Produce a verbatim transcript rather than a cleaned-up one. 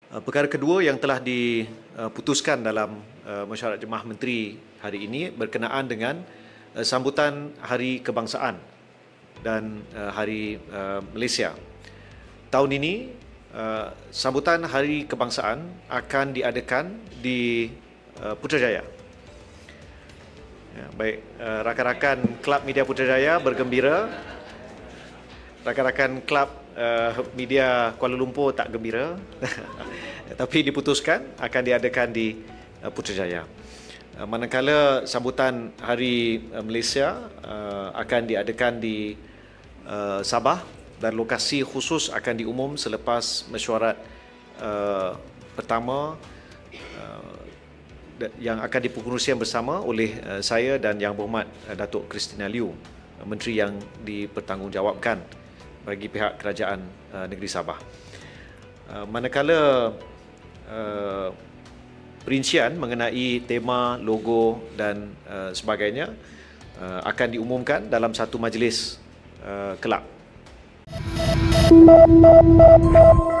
Perkara kedua yang telah diputuskan dalam mesyuarat Jemaah Menteri hari ini berkenaan dengan sambutan Hari Kebangsaan dan Hari Malaysia. Tahun ini, sambutan Hari Kebangsaan akan diadakan di Putrajaya. Ya, baik, rakan-rakan Kelab Media Putrajaya bergembira. Rakan-rakan Kelab uh, Media Kuala Lumpur tak gembira. Tapi diputuskan akan diadakan di uh, Putrajaya. Uh, manakala sambutan Hari uh, Malaysia uh, akan diadakan di uh, Sabah dan lokasi khusus akan diumum selepas mesyuarat uh, pertama uh, yang akan dipengerusian bersama oleh uh, saya dan Yang Berhormat uh, Datuk Christina Liew, uh, Menteri yang dipertanggungjawabkan bagi pihak kerajaan uh, negeri Sabah. Uh, manakala uh, perincian mengenai tema, logo dan uh, sebagainya uh, akan diumumkan dalam satu majlis uh, kelab.